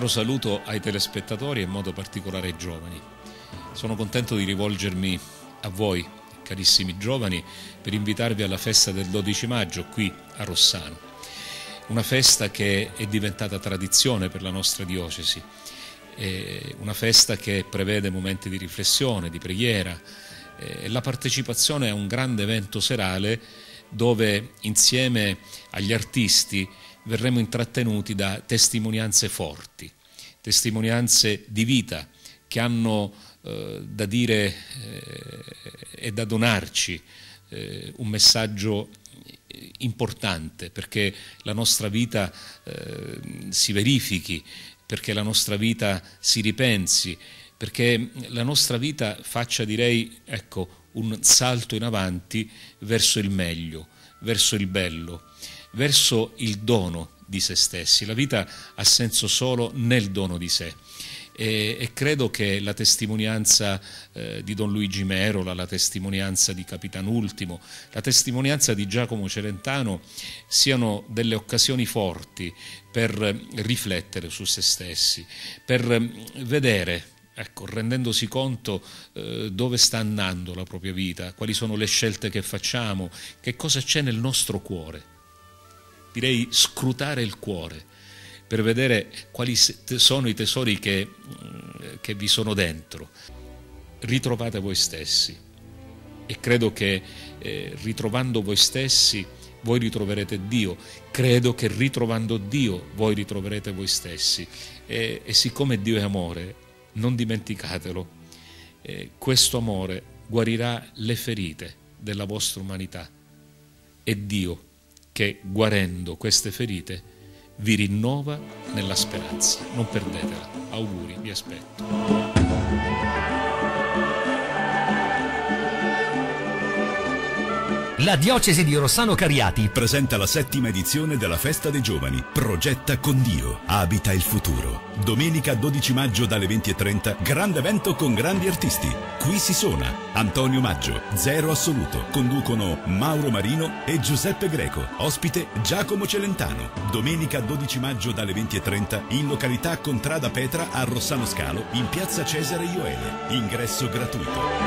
caro saluto ai telespettatori e in modo particolare ai giovani. Sono contento di rivolgermi a voi, carissimi giovani, per invitarvi alla festa del 12 maggio qui a Rossano. Una festa che è diventata tradizione per la nostra diocesi, una festa che prevede momenti di riflessione, di preghiera, la partecipazione a un grande evento serale dove insieme agli artisti verremo intrattenuti da testimonianze forti, testimonianze di vita che hanno da dire e da donarci un messaggio importante perché la nostra vita si verifichi, perché la nostra vita si ripensi, perché la nostra vita faccia, direi, ecco, un salto in avanti verso il meglio, verso il bello, verso il dono di se stessi. La vita ha senso solo nel dono di sé. E credo che la testimonianza di Don Luigi Merola, la testimonianza di Capitan Ultimo, la testimonianza di Giacomo Celentano siano delle occasioni forti per riflettere su se stessi, per vedere, ecco, rendendosi conto dove sta andando la propria vita, quali sono le scelte che facciamo, che cosa c'è nel nostro cuore. Direi scrutare il cuore per vedere quali sono i tesori che vi sono dentro. Ritrovate voi stessi e credo che ritrovando voi stessi voi ritroverete Dio. Credo che ritrovando Dio voi ritroverete voi stessi e siccome Dio è amore, non dimenticatelo, questo amore guarirà le ferite della vostra umanità. È Dio che, guarendo queste ferite, vi rinnova nella speranza. Non perdetela. Auguri, vi aspetto. La diocesi di Rossano Cariati presenta la 7ª edizione della Festa dei Giovani. Progetta con Dio, abita il futuro. Domenica 12 maggio dalle 20:30, grande evento con grandi artisti. Qui si suona. Antonio Maggio, Zero Assoluto. Conducono Mauro Marino e Giuseppe Greco. Ospite Giacomo Celentano. Domenica 12 maggio dalle 20:30 in località Contrada Petra a Rossano Scalo in piazza Cesare Ioele. Ingresso gratuito.